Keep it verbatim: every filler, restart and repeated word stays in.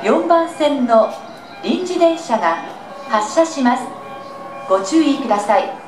よんばん線の臨時電車が発車します。ご注意ください。